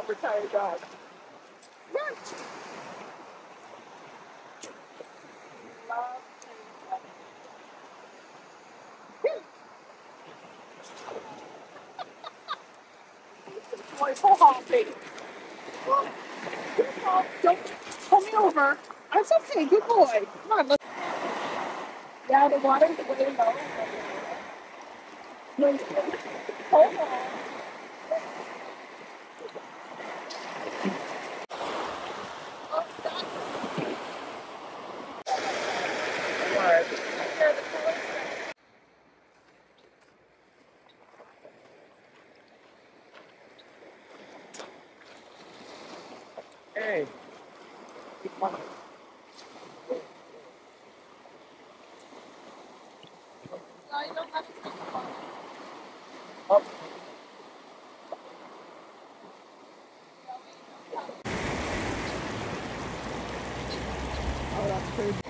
retired dog. Run! Love and boy, hold on, baby. Good boy. Don't pull me over. That's okay. Good boy. Come on, let's. Yeah, the water's way low. Hold on. Hey. Oh. Oh, that's crazy.